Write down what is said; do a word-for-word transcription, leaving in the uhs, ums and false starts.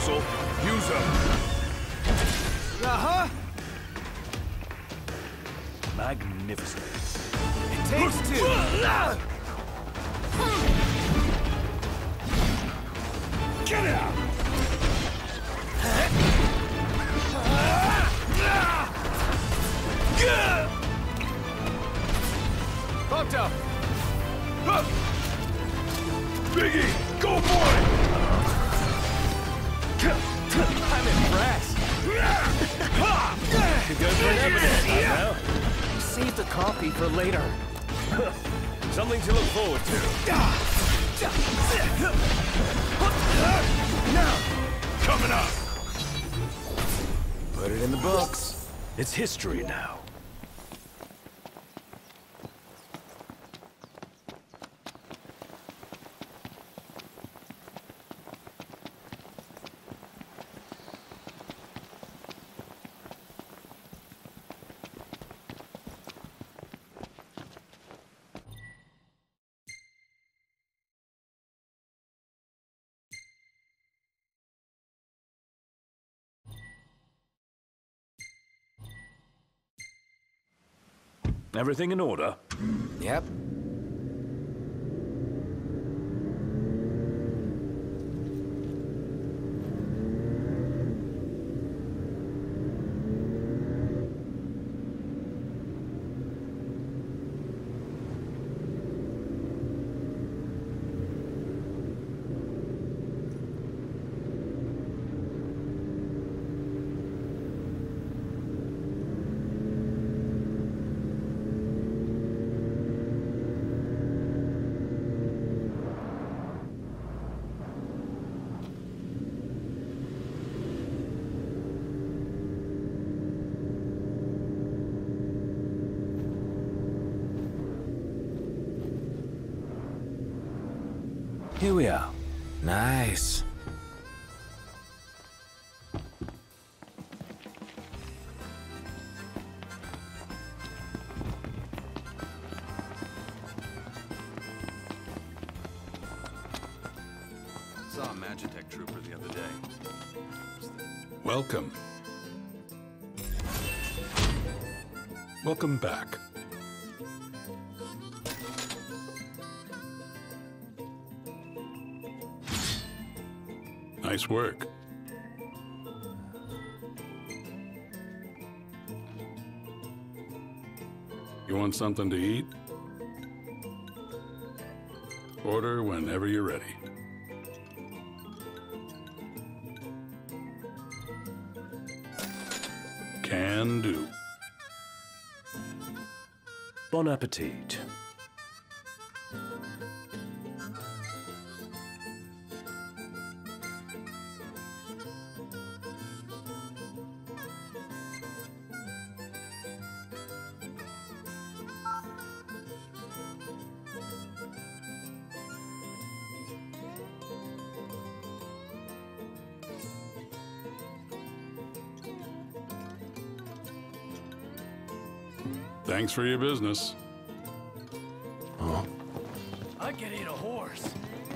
muscle. Use them. Uh-huh. Magnificent. It takes two. Get out! Bumped up. Biggie, go for it! I'm impressed. You go for an evidence hunt now. Save the coffee for later. Something to look forward to. Coming up! Put it in the books. It's history now. Everything in order? Yep. Here we are. Nice. Saw a Magitech trooper the other day. Welcome. Welcome back. Nice work. You want something to eat? Order whenever you're ready. Can do. Bon appetit. Thanks for your business. I can eat a horse.